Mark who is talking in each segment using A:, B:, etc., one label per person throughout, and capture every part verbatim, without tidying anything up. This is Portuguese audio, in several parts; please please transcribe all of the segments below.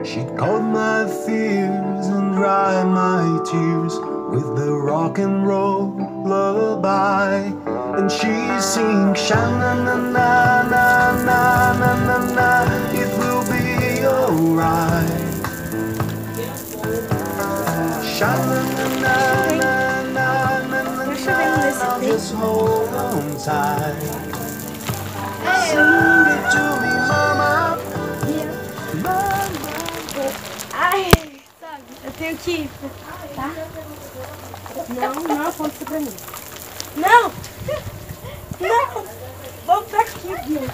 A: She calmed my fears and dried my tears with the rock and roll lullaby. And she sings sha-na-na-na-na-na-na-na-na, it will be alright. Sha-na-na-na-na-na-na-na, just hold on tight. Sing it to me, mama.
B: Ai, sabe, eu tenho que ir, tá? Não, não aponta isso pra mim. Não! Não! Volta aqui, Gui.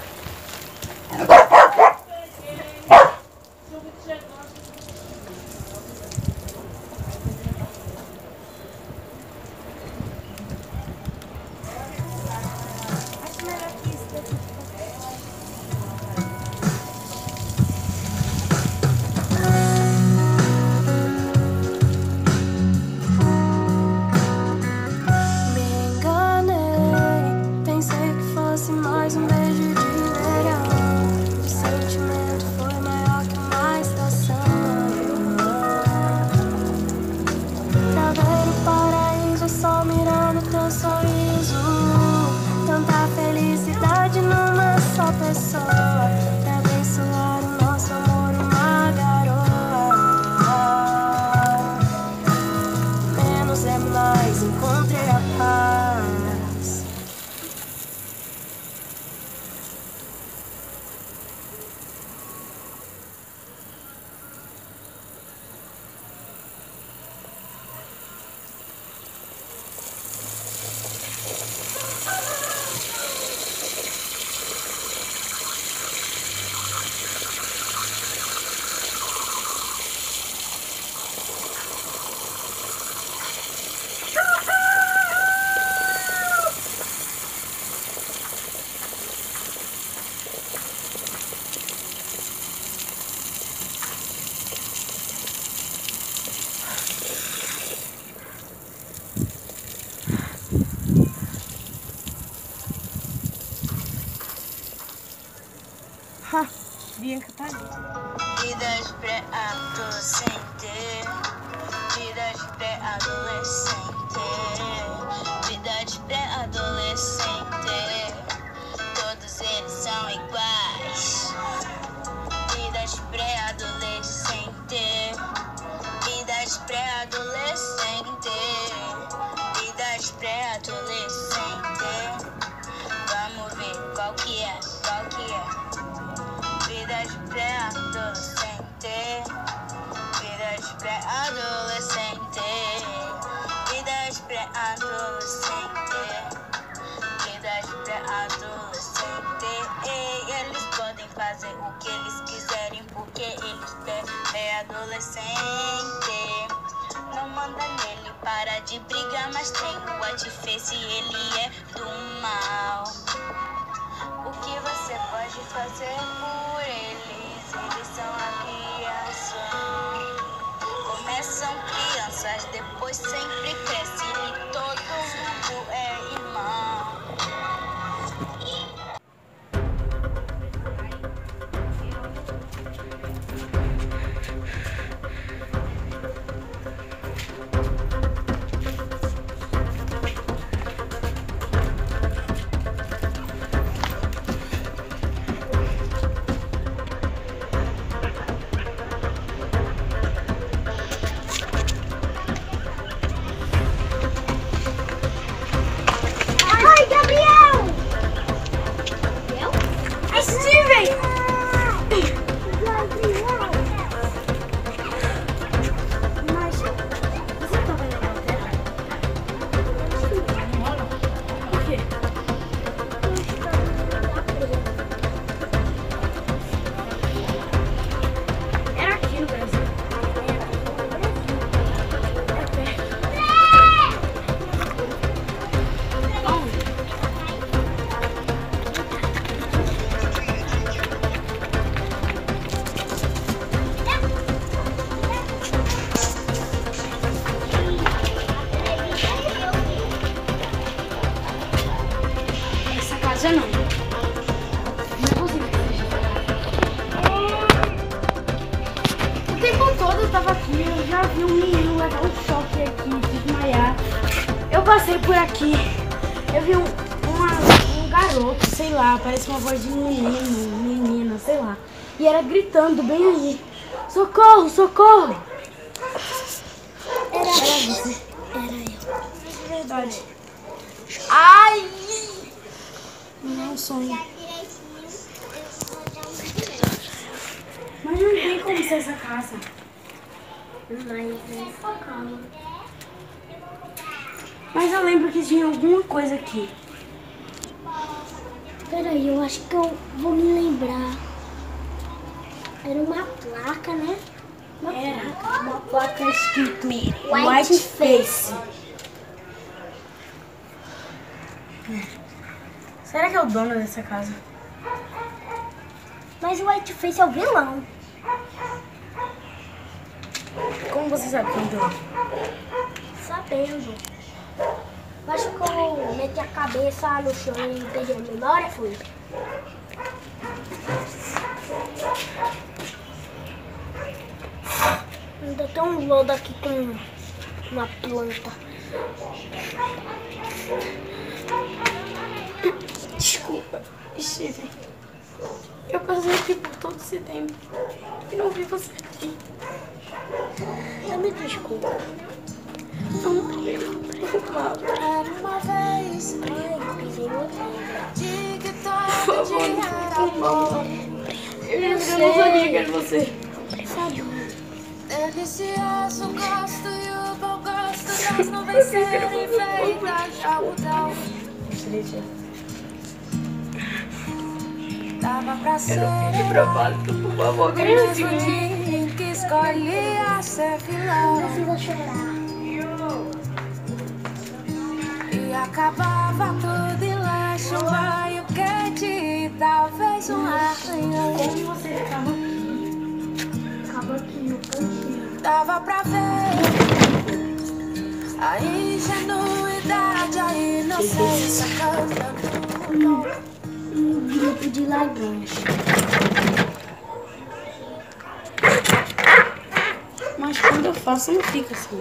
B: Ha, Bianca tá ali.
C: Vidas pré-adolescente, vidas pré-adolescente, vidas pré-adolescente, todos eles são iguais. Vidas pré-adolescente, vidas pré-adolescente, vidas pré-adolescente. Vamos ver qual que é, qual que é. Vidas pré-adolescente, vidas pré-adolescente, vidas pré-adolescente, vidas pré-adolescente. Eles podem fazer o que eles quiserem porque eles é pré-adolescente. Não manda nele, para de brigar, mas tem o Whiteface e ele é do mal. O que você pode fazer por eles? Eles são a criação. Começam crianças, depois sempre crescem e todo mundo é irmão.
B: tava aqui, eu já vi um menino levar um choque aqui, desmaiar. Eu passei por aqui, eu vi um, uma, um garoto, sei lá, parece uma voz de menino, menina, sei lá. E era gritando bem aí. Socorro, socorro!
D: Era,
B: Era você.
D: era eu.
B: É verdade. Ai! Não é um sonho. Mas não tem como ser essa casa.
D: Mas é calma.
B: Mas eu lembro que tinha alguma coisa aqui.
D: Peraí, eu acho que eu vou me lembrar. Era uma placa, né? Uma
B: Era
D: placa.
B: uma placa escrito
D: White
B: White Face. Será que é o dono dessa casa?
D: Mas o White Face é o vilão.
B: Como você sabe que é o dono?
D: Sabendo. Eu acho que eu meti a cabeça no chão e perdi a memória, foi. Ainda tem um lodo aqui com uma planta.
B: Desculpa, Steven. Eu passei aqui por todo esse tempo e não vi você aqui.
D: Eu me desculpa.
B: Não fico mal.
D: Era uma vez. Ai, pisei no pé.
B: Por favor, não fico mal. Eu, eu não sabia que era você.
D: Sabe?
E: Delicioso, gosto e o bom gosto das nuvens serem feitas de algodão. Dava pra ser
B: De propósito, por favor,
E: o mesmo dia em que escolhia ser vilão.
D: Não precisa chorar.
E: E acabava tudo em lanche, um banho quente e talvez um arranhão.
B: Como você ficava aqui?
D: Acaba aqui no cantinho.
E: Dava pra ver a ingenuidade, a inocência cantando.
D: Um grupo de ladrões.
B: Mas quando eu faço, não fica assim.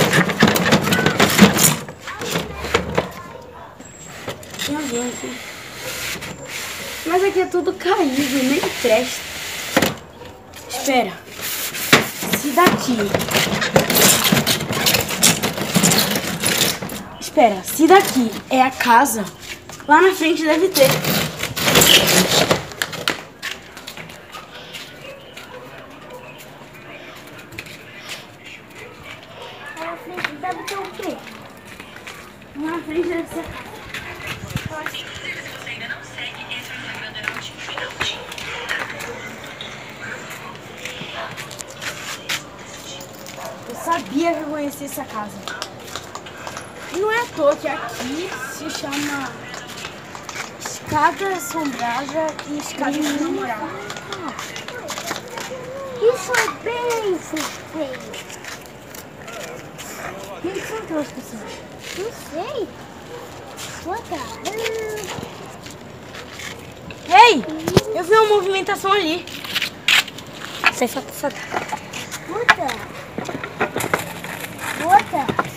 B: Tem alguém aqui. Mas aqui é tudo caído, nem presta. Espera. Se daqui... Espera, se daqui é a casa, lá na frente deve ter.
D: Aí na frente deve ter o quê?
B: Lá na frente deve ser a casa. Eu sabia que eu conhecia essa casa. E não é à toa que aqui se chama Escada Assombrada e Escada de Namorado.
D: Isso é bem suspeito.
B: Quem que são aquelas pessoas?
D: Não sei. Sua cara.
B: Ei! Eu vi uma movimentação ali.
D: Sai fora, fora. Puta. Puta.